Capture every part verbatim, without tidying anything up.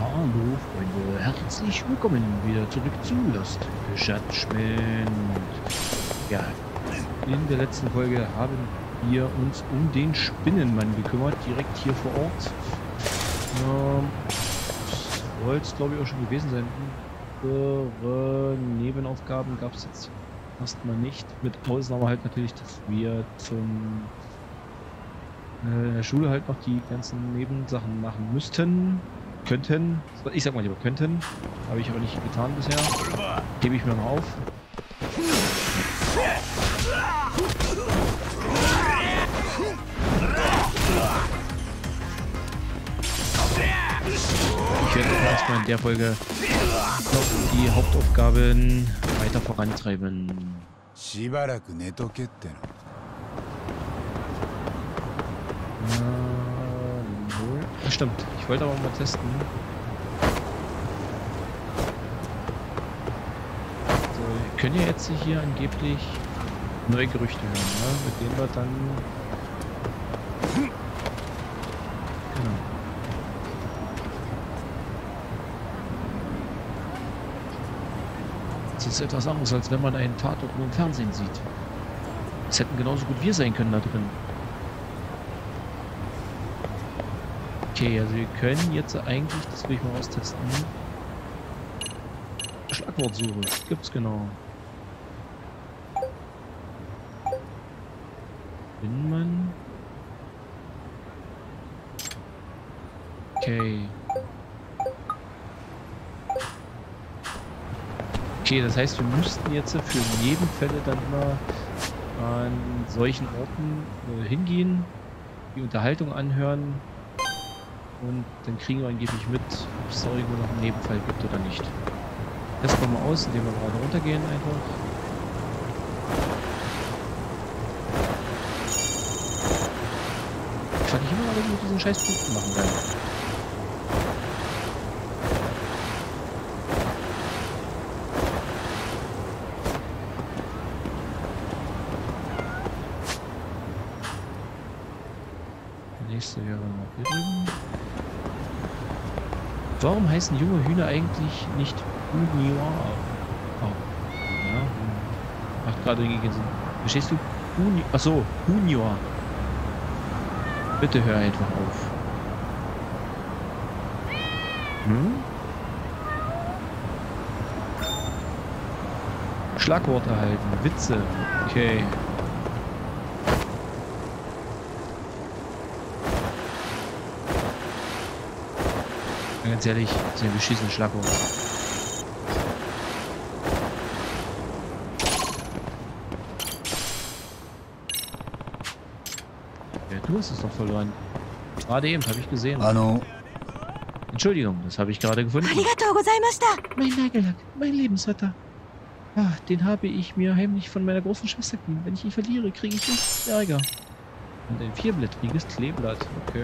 Hallo Freunde, herzlich willkommen wieder zurück zu Lost Judgment. Ja, in der letzten Folge haben wir uns um den Spinnenmann gekümmert, direkt hier vor Ort. Ähm, das sollte es glaube ich auch schon gewesen sein. Andere Nebenaufgaben gab es jetzt erstmal nicht, mit Ausnahme halt natürlich, dass wir zum äh, in der Schule halt noch die ganzen Nebensachen machen müssten. Könnten. Ich sag mal lieber könnten. Habe ich aber nicht getan bisher. Gebe ich mir mal auf. Ich werde erstmal in der Folge noch die Hauptaufgaben weiter vorantreiben. Äh, stimmt. Ich wollte aber mal testen. So, wir können ja jetzt hier angeblich neue Gerüchte hören, ne? Mit denen wir dann... Genau. Das ist etwas anderes, als wenn man einen Tatort nur im Fernsehen sieht. Es hätten genauso gut wir sein können da drin. Okay, also wir können jetzt eigentlich, das will ich mal austesten, Schlagwortsuche, gibt's genau. Spinnenmann. Okay. Okay, das heißt, wir müssten jetzt für jeden Fälle dann immer an solchen Orten äh, hingehen, die Unterhaltung anhören. Und dann kriegen wir angeblich mit, ob es irgendwo noch einen Nebenfall gibt oder nicht. Testen wir mal aus, indem wir gerade runtergehen einfach. Ich frage mich immer, was ich mit diesen scheiß Punkten machen kann. Der nächste wäre noch hier drüben. Warum heißen junge Hühner eigentlich nicht Junior? Oh. Ja. Macht gerade gegen Sinn. Verstehst du? Junior. Achso, Junior. Bitte hör einfach auf. Hm? Schlagwort erhalten. Witze. Okay. Ganz ehrlich, das ist ein beschissenes Schlagwort. Ja, du hast es doch verloren. Gerade eben, habe ich gesehen. Hallo. Entschuldigung, das habe ich gerade gefunden. Mein Nagellack, mein Lebensretter. Ah, den habe ich mir heimlich von meiner großen Schwester gegeben. Wenn ich ihn verliere, kriege ich nicht Ärger. Und ein vierblättriges Kleeblatt. Okay.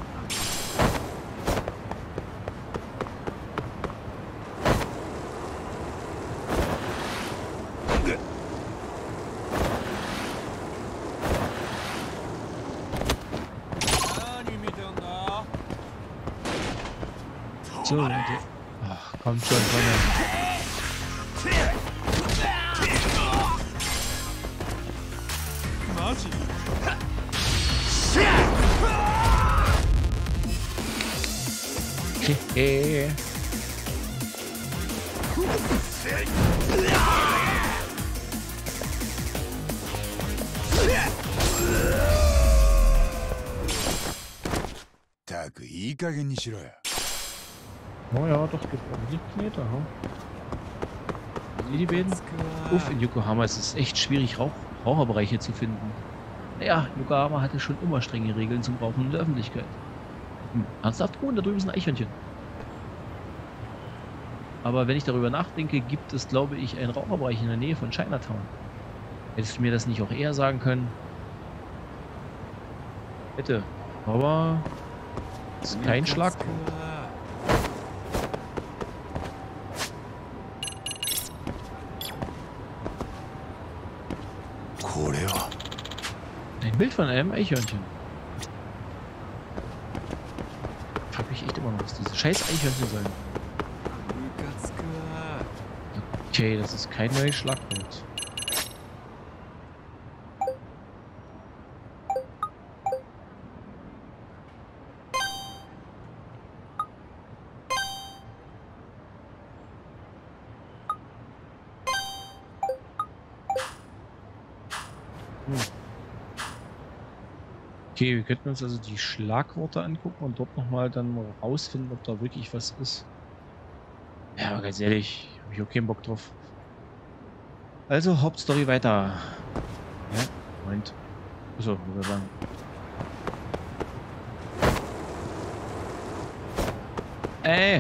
So, Leute. Ach, kommt schon, Sonne. Hehe. Oh ja, doch, gibt auch Meter, hm? Die beiden? Uff, in Yokohama ist es echt schwierig, Rauch Raucherbereiche zu finden. Naja, Yokohama hatte schon immer strenge Regeln zum Rauchen in der Öffentlichkeit. Hm, ernsthaft? Oh, da drüben ist ein Eichhörnchen. Aber wenn ich darüber nachdenke, gibt es, glaube ich, einen Raucherbereich in der Nähe von Chinatown. Hättest du mir das nicht auch eher sagen können? Bitte. Aber es ist kein Schlagwort. Ein Bild von einem Eichhörnchen. frage mich echt immer noch, was diese scheiß Eichhörnchen sollen. Okay, das ist kein neues Schlagwort. Hm. Okay, wir könnten uns also die Schlagworte angucken und dort nochmal dann rausfinden, ob da wirklich was ist. Ja, aber ganz ehrlich, habe ich auch keinen Bock drauf. Also, Hauptstory weiter. Ja, Moment. Achso, würde ich sagen. Ey!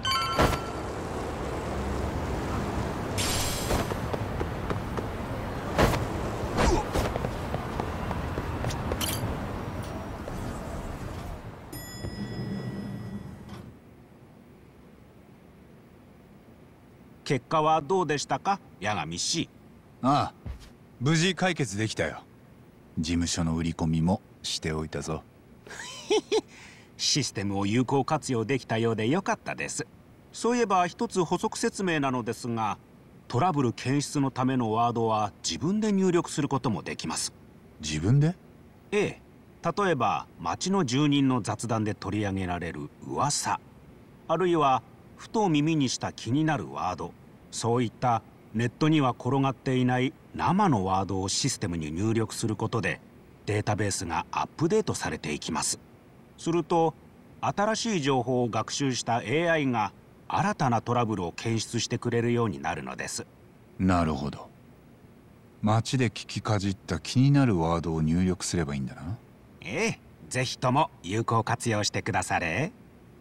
結果はどうでしたか、八神氏。 ああ、無事解決できたよ。事務所の売り込みもしておいたぞ。 システムを有効活用できたようでよかったです。そういえば一つ補足説明なのですが、トラブル検出のためのワードは自分で入力することもできます。 自分で？ ええ、例えば町の住人の雑談で取り上げられる噂、あるいはふと耳にした気になるワード、そういったネットには転がっていない生のワードをシステムに入力することでデータベースがアップデートされていきます。すると新しい情報を学習した エーアイ が新たなトラブルを検出してくれるようになるのです。 なるほど。街で聞きかじった気になるワードを入力すればいいんだな。 ええ、ぜひとも有効活用してくだされ。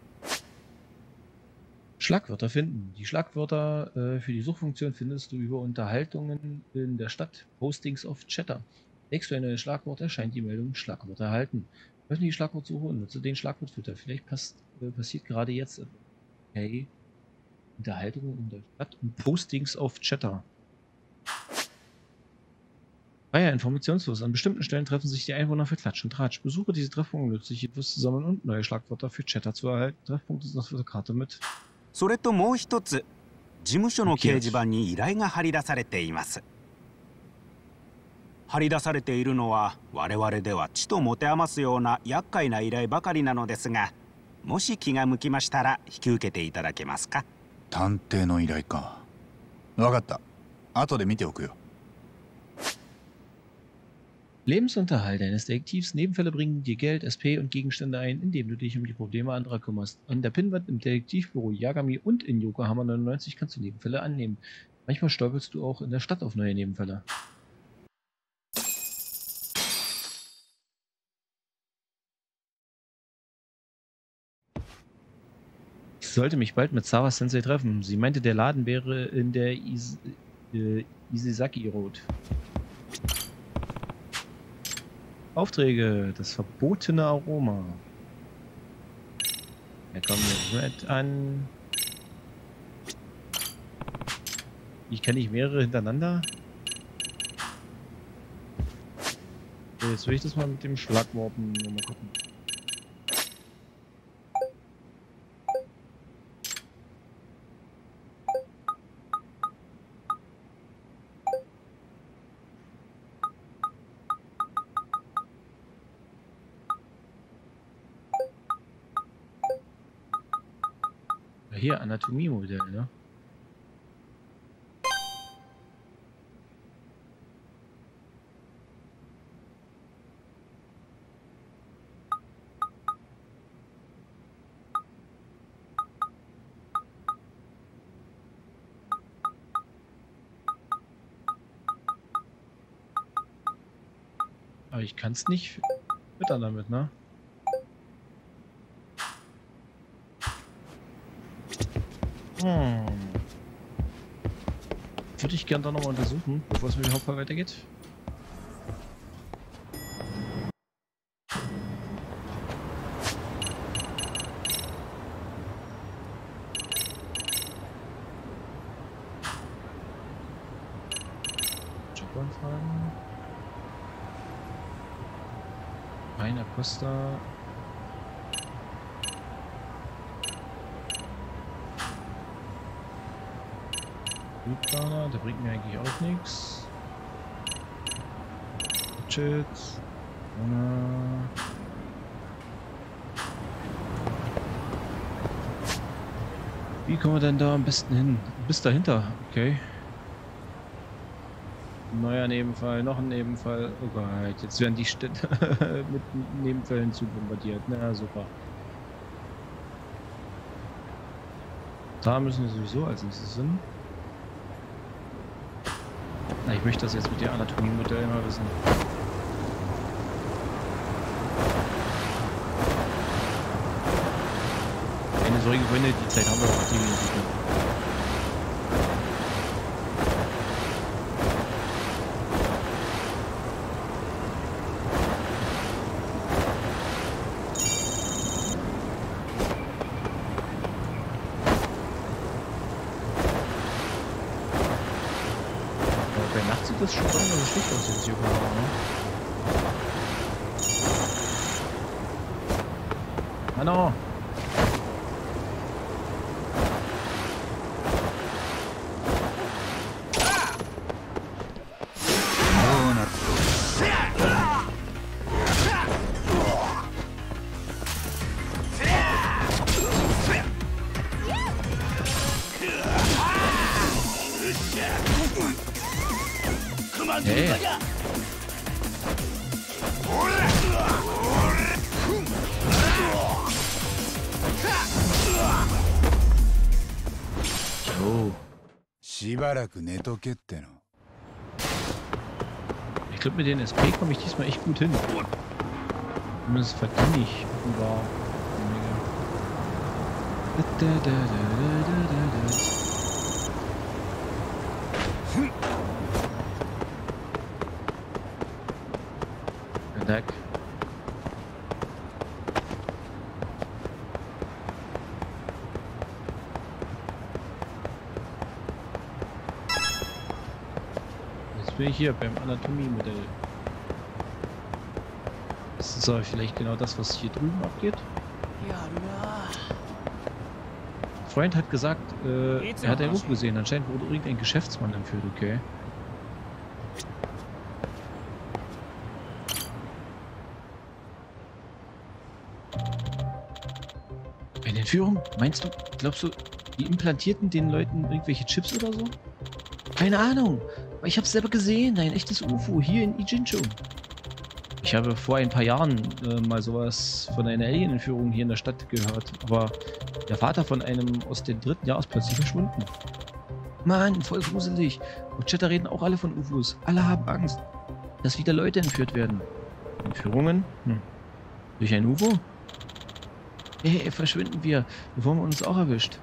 Schlagwörter finden. Die Schlagwörter äh, für die Suchfunktion findest du über Unterhaltungen in der Stadt, Postings auf Chatter. Legst du ein neues Schlagwort, erscheint die Meldung Schlagwort erhalten. Öffne die Schlagwortsuche und nutze den Schlagwortfilter. Vielleicht passt, äh, passiert gerade jetzt okay. Unterhaltungen in der Stadt und Postings auf Chatter. Freier Informationsfluss. An bestimmten Stellen treffen sich die Einwohner für Klatsch und Tratsch. Besuche diese Treffpunkte, um nützliche Infos zu sammeln und neue Schlagwörter für Chatter zu erhalten. Treffpunkte sind auf der Karte mit. それともう一つ、事務所の掲示板に依頼が貼り出されています。貼り出されているのは我々ではちと持て余すような厄介な依頼ばかりなのですが、もし気が向きましたら引き受けていただけますか。 探偵の依頼か。わかった。後で見ておくよ。 Lebensunterhalt eines Detektivs. Nebenfälle bringen dir Geld, S P und Gegenstände ein, indem du dich um die Probleme anderer kümmerst. An der Pinnwand im Detektivbüro Yagami und in Yokohama neunundneunzig kannst du Nebenfälle annehmen. Manchmal stolperst du auch in der Stadt auf neue Nebenfälle. Ich sollte mich bald mit Sawa Sensei treffen. Sie meinte, der Laden wäre in der Is äh, Isesaki Road. Aufträge, das verbotene Aroma. Da kommen wir Red an. Ich kann nicht mehrere hintereinander. So, jetzt will ich das mal mit dem Schlagworten mal gucken. Hier, Anatomie-Modell, ne? Aber ich kann es nicht füttern damit, ne? Hm. Würde ich gerne da nochmal untersuchen, bevor es mit dem Hauptfall weitergeht. Jobanfragen. Rainer Costa. Flugplaner, der bringt mir eigentlich auch nichts. Shit. Wie kommen wir denn da am besten hin? Bis dahinter, okay. Neuer Nebenfall, noch ein Nebenfall. Oh Gott, jetzt werden die Städte mit Nebenfällen zu bombardiert. Na super. Da müssen wir sowieso als nächstes hin. Na, ich möchte das jetzt mit dem Anatomie-Modell mal wissen. Keine Sorge, Freunde, die Zeit haben wir noch, die wir entwickeln. Das ist schon so schlicht aus jetzt hier gerade, ne? Hallo! Hey. Jo. しばらく寝とけっての。 Ich glaube, mit den S P komme ich diesmal echt gut hin. Zumindest verdiene ich offenbar. Deck. Jetzt bin ich hier beim Anatomie-Modell. Das ist aber vielleicht genau das, was hier drüben abgeht. Freund hat gesagt, äh, er hat einen Ruf gesehen. Anscheinend wurde irgendein Geschäftsmann entführt, okay. Eine Entführung? Meinst du, glaubst du, die implantierten den Leuten irgendwelche Chips oder so? Keine Ahnung. Aber ich habe es selber gesehen. Ein echtes U F O hier in Ijincho. Ich habe vor ein paar Jahren äh, mal sowas von einer Alien-Entführung hier in der Stadt gehört. Aber der Vater von einem aus dem dritten Jahr ist plötzlich verschwunden. Mann, voll gruselig. Und Chatter reden auch alle von U F Os. Alle haben Angst, dass wieder Leute entführt werden. Entführungen? Hm. Durch ein U F O? Hey, verschwinden wir, bevor man uns auch erwischt.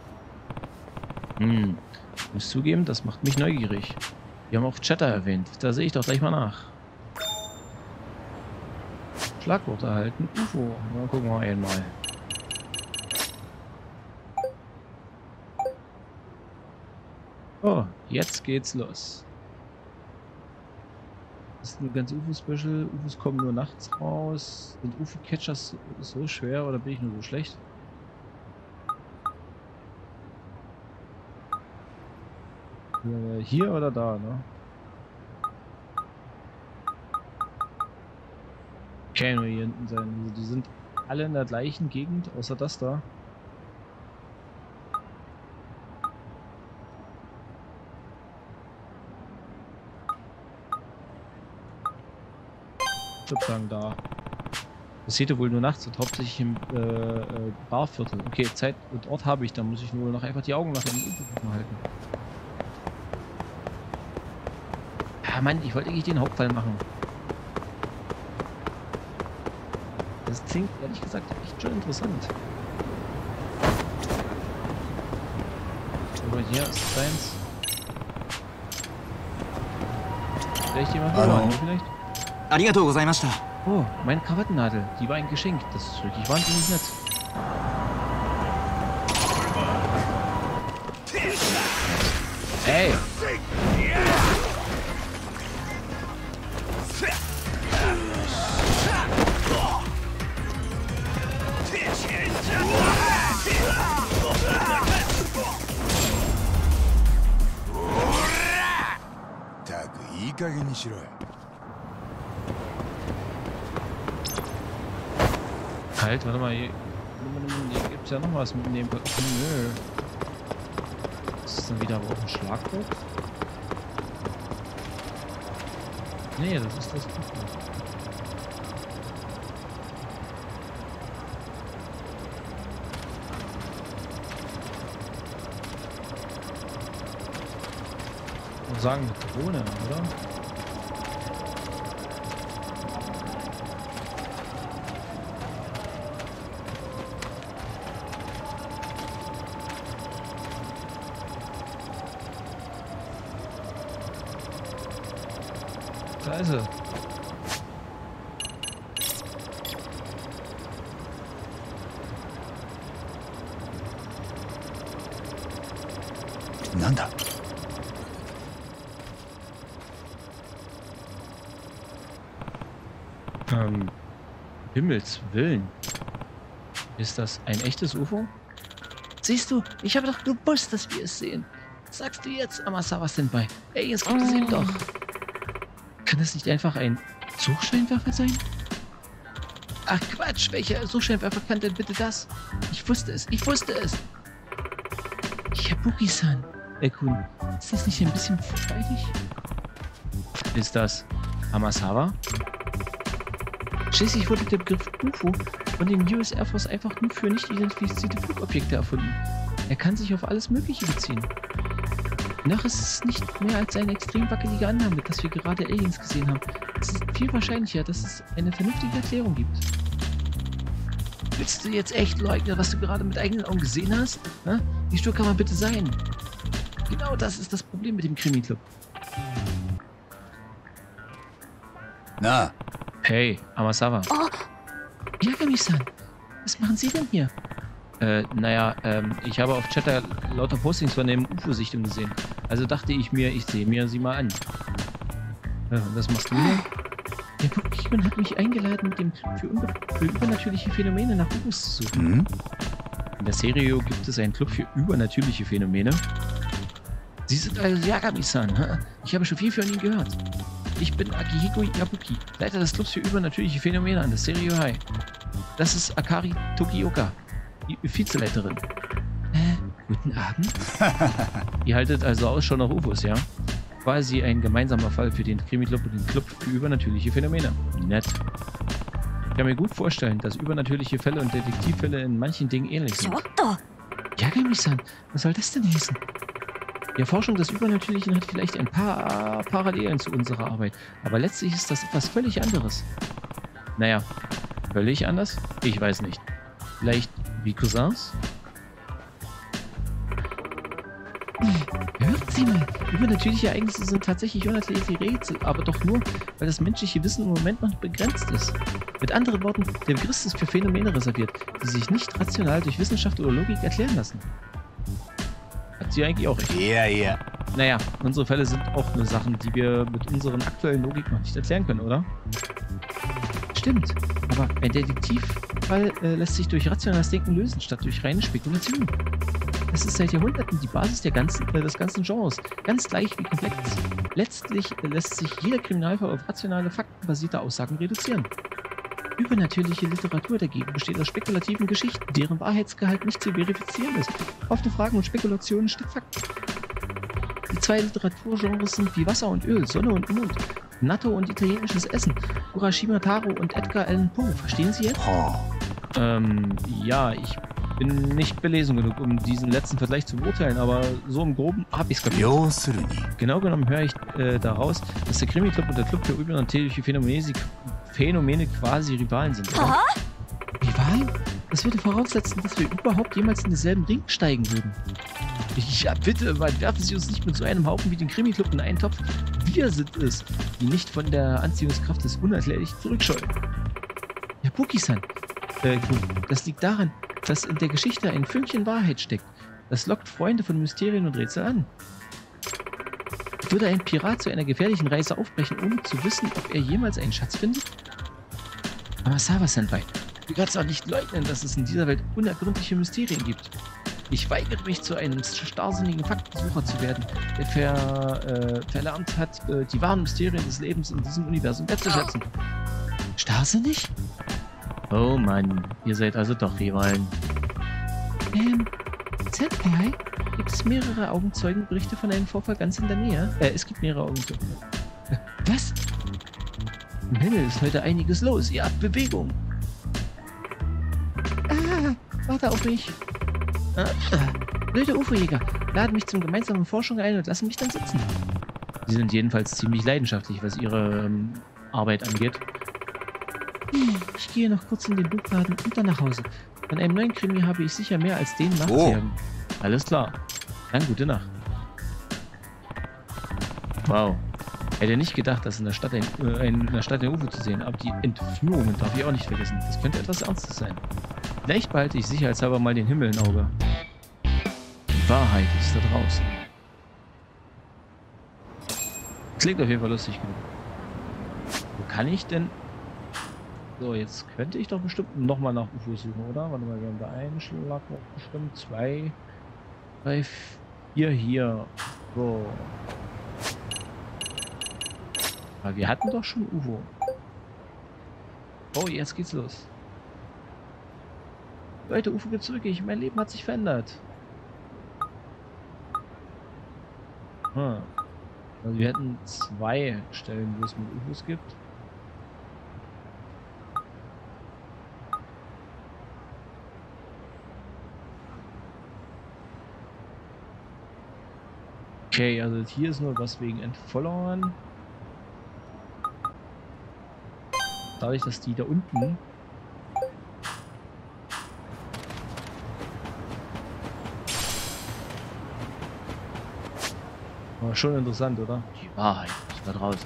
Hm, ich muss zugeben, das macht mich neugierig. Wir haben auch Chatter erwähnt, da sehe ich doch gleich mal nach. Schlagwort erhalten, U F O. Na, gucken wir einmal. Oh, jetzt geht's los. Das ist ein ganz U F O-Special. U F Os kommen nur nachts raus. Sind U F O-Catchers so schwer oder bin ich nur so schlecht? Äh, hier oder da, ne? Kann nur hier hinten sein. Also die sind alle in der gleichen Gegend, außer das da. Ich würde sagen da. Das seht ihr wohl nur nachts und hauptsächlich im äh, äh, Barviertel. Okay, Zeit und Ort habe ich, dann muss ich nur noch einfach die Augen nach dem U F O halten. Ah Mann, ich wollte eigentlich den Hauptfall machen. Das klingt ehrlich gesagt echt schon interessant. Aber hier ist eins. Vielleicht jemand Hallo. vielleicht? Oh, meine Krawattennadel. Die war ein Geschenk. Das ist wirklich wahnsinnig nett. Ey! 加減にしろよ。 Halt, warte mal, hier, hier gibt es ja noch was mitnehmen. Nö. Ist das dann wieder aber auch ein Schlagwort? Nee, das ist das Buch. Sagen mit Drohne, oder? Da ist er. Nanda. Ähm, Himmels Willen. Ist das ein echtes U F O? Siehst du, ich habe doch gewusst, dass wir es sehen. Sagst du jetzt, Amasawa Senpai? Ey, jetzt gibt es ihn doch. Kann das nicht einfach ein Suchscheinwerfer sein? Ach Quatsch, welcher Suchscheinwerfer kann denn bitte das? Ich wusste es, ich wusste es. Yabuki-san. Äh, Kun, ist das nicht ein bisschen voreilig? Ist das Amasawa? Schließlich wurde der Begriff U F O von den U S Air Force einfach nur für nicht identifizierte Flugobjekte erfunden. Er kann sich auf alles Mögliche beziehen. Noch ist es nicht mehr als eine extrem wackelige Annahme, dass wir gerade Aliens gesehen haben. Es ist viel wahrscheinlicher, dass es eine vernünftige Erklärung gibt. Willst du jetzt echt leugnen, was du gerade mit eigenen Augen gesehen hast? Na? Wie stur kann man bitte sein? Genau das ist das Problem mit dem Krimi-Club. Na, Hey, Amasawa. Oh, Yagami-san, was machen Sie denn hier? Äh, naja, ähm, ich habe auf Chatter lauter Postings von dem U F O-Sichtung gesehen. Also dachte ich mir, ich sehe mir sie mal an. Ja, und was machst du hier? Der Pokémon hat mich eingeladen, mit dem für, unbe für übernatürliche Phänomene nach U F Os zu suchen. hm? In der Serie gibt es einen Club für übernatürliche Phänomene. Sie sind also Yagami-san, ha? Ich habe schon viel von Ihnen gehört. Ich bin Akihiko Yabuki, Leiter des Clubs für übernatürliche Phänomene an der Stereo High. Das ist Akari Tokioka, die Vizeleiterin. Äh, guten Abend. Ihr haltet also Ausschau nach U F Os, ja? Quasi ein gemeinsamer Fall für den Krimi-Club und den Club für übernatürliche Phänomene. Nett. Ich kann mir gut vorstellen, dass übernatürliche Fälle und Detektivfälle in manchen Dingen ähnlich sind. Giotto. Yagami-san, was soll das denn heißen? Die Erforschung des Übernatürlichen hat vielleicht ein paar Parallelen zu unserer Arbeit, aber letztlich ist das etwas völlig anderes. Naja, völlig anders? Ich weiß nicht. Vielleicht wie Cousins? Hört Sie mal, übernatürliche Ereignisse sind tatsächlich unerklärliche Rätsel, aber doch nur, weil das menschliche Wissen im Moment noch begrenzt ist. Mit anderen Worten, der Begriff ist für Phänomene reserviert, die sich nicht rational durch Wissenschaft oder Logik erklären lassen. Hat sie eigentlich auch recht. Ja, ja. Naja, unsere Fälle sind auch nur Sachen, die wir mit unseren aktuellen Logik noch nicht erklären können, oder? Stimmt, aber ein Detektivfall äh, lässt sich durch rationales Denken lösen, statt durch reine Spekulation. Es ist seit Jahrhunderten die Basis der ganzen, äh, des ganzen Genres, ganz gleich wie komplex. Letztlich äh, lässt sich jeder Kriminalfall auf rationale, faktenbasierte Aussagen reduzieren. Übernatürliche Literatur dagegen besteht aus spekulativen Geschichten, deren Wahrheitsgehalt nicht zu verifizieren ist. Offene Fragen und Spekulationen statt Fakten. Die zwei Literaturgenres sind wie Wasser und Öl, Sonne und Mond, Natto und italienisches Essen, Urashima Taro und Edgar Allan Poe. Verstehen Sie jetzt? Oh. Ähm, ja, ich bin nicht belesen genug, um diesen letzten Vergleich zu beurteilen, aber so im Groben habe ich es kapiert. 要するに Genau genommen höre ich äh, daraus, dass der Krimi-Club und der Club für übernatürliche Phänomene, Phänomene quasi Rivalen sind, oder? Aha. Rivalen? Das würde voraussetzen, dass wir überhaupt jemals in denselben Ring steigen würden. Ja, bitte, man, werfen Sie uns nicht mit so einem Haufen wie den Krimi-Club in einen Topf. Wir sind es, die nicht von der Anziehungskraft des Unerklärlichen zurückscheuen. Ja, Puki-san, äh, gut, das liegt daran, dass in der Geschichte ein Fünkchen Wahrheit steckt. Das lockt Freunde von Mysterien und Rätsel an. Würde ein Pirat zu einer gefährlichen Reise aufbrechen, ohne zu wissen, ob er jemals einen Schatz findet? Amasawa Senpai, du kannst auch nicht leugnen, dass es in dieser Welt unergründliche Mysterien gibt. Ich weigere mich, zu einem starrsinnigen Faktensucher zu werden, der ver, äh, verlernt hat, äh, die wahren Mysterien des Lebens in diesem Universum wertzuschätzen. Starrsinnig? Oh Mann, ihr seid also doch Rivalen. Ähm, Senpai, gibt es mehrere Augenzeugenberichte von einem Vorfall ganz in der Nähe? Äh, es gibt mehrere Augenzeugen. Was? Im Himmel ist heute einiges los. Ihr habt Bewegung. Ah, warte auf mich. Ah, ah. Blöde U F O-Jäger, laden mich zum gemeinsamen Forschung ein und lassen mich dann sitzen. Sie sind jedenfalls ziemlich leidenschaftlich, was ihre ähm, Arbeit angeht. Hm, ich gehe noch kurz in den Buchladen und dann nach Hause. Von einem neuen Krimi habe ich sicher mehr als den nachzujagen. Oh. Alles klar. Dann gute Nacht. Wow. Hätte nicht gedacht, dass in der Stadt ein, äh, in der Stadt ein U F O zu sehen, aber die Entführungen darf ich auch nicht vergessen. Das könnte etwas Ernstes sein. Vielleicht behalte ich sicherheitshalber mal den Himmel im Auge. Die Wahrheit ist da draußen. Klingt auf jeden Fall lustig genug. Wo kann ich denn... So, jetzt könnte ich doch bestimmt nochmal nach U F Os suchen, oder? Warte mal, wir haben da einen Schlag noch bestimmt. Zwei, drei, vier hier. So. Aber wir hatten doch schon U F O. Oh, jetzt geht's los. Leute, U F O gibt's wirklich. Mein Leben hat sich verändert. Hm. Also wir hätten zwei Stellen, wo es mit U F Os gibt. Okay, also hier ist nur was wegen Entfollowern. Dadurch, dass die da unten war schon interessant, oder? Die Wahrheit ist da draußen.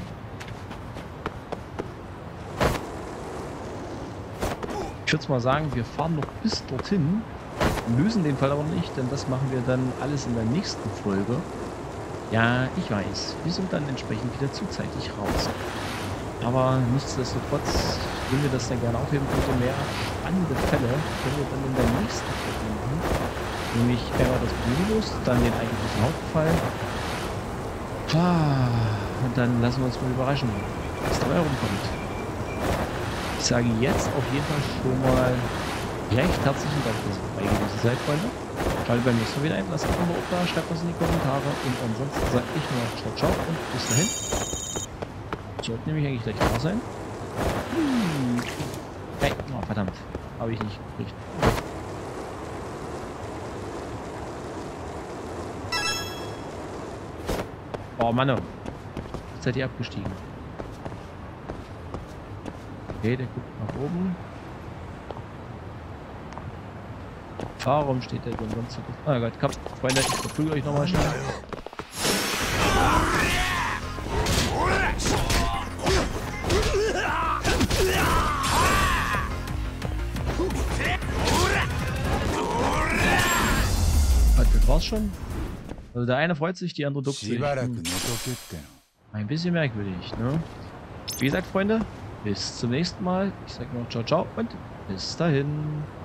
Ich würde mal sagen, wir fahren noch bis dorthin, lösen den Fall aber nicht, denn das machen wir dann alles in der nächsten Folge. Ja, ich weiß, wir sind dann entsprechend wieder zuzeitig raus. Aber nichtsdestotrotz, wenn wir das dann gerne aufheben, könnte mehr spannende Fälle können wir dann in der nächsten Folge machen. Nämlich einmal das Bonus, dann den eigentlichen Hauptfall. Und dann lassen wir uns mal überraschen, was dabei rumkommt. Ich sage jetzt auf jeden Fall schon mal recht herzlichen Dank, dass ihr dabei gewesen seid, Freunde. Schaltet beim nächsten Mal wieder ein, lasst ein Abo da, schreibt was in die Kommentare und ansonsten sage ich nur ciao, ciao und bis dahin. Sollte nämlich eigentlich gleich da sein. Hm. Hey, oh, verdammt. Habe ich nicht gekriegt. Oh Mann, jetzt seid ihr abgestiegen. Okay, der guckt nach oben. Warum steht der denn sonst so? Ah Gott, komm, Freunde, ich verprügel euch nochmal schnell. Das war's schon. Also der eine freut sich, die andere duckt sich. Hm. Ein bisschen merkwürdig, ne? Wie gesagt, Freunde, bis zum nächsten Mal. Ich sag noch ciao, ciao und bis dahin.